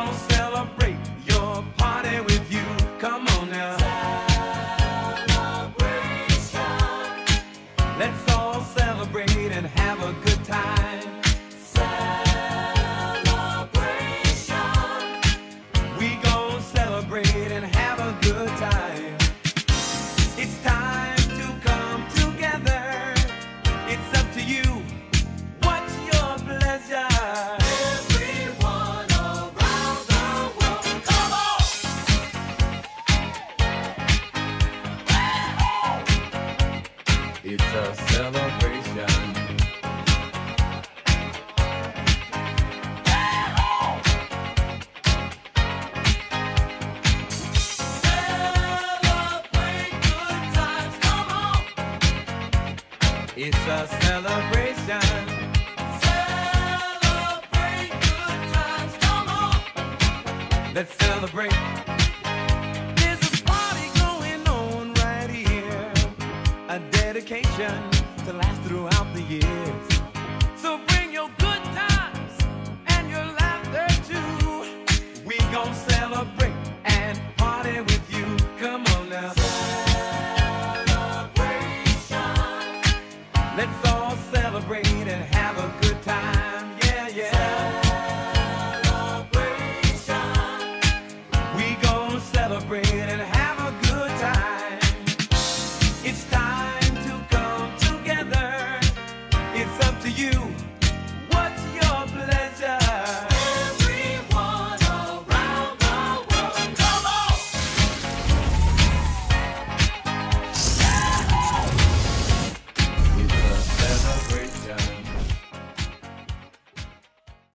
gonna celebrate your party with you. Come on now. Celebration. Let's all celebrate and have a good time. Celebration. We gonna celebrate and have a good time. It's time to come together. It's up to you. What's your pleasure? Everyone around the world, come on! It's a celebration. Celebrate good times, come on! It's a celebration. Celebrate good times, come on! Let's celebrate. There's a party going on right here. A dedication to last throughout the years.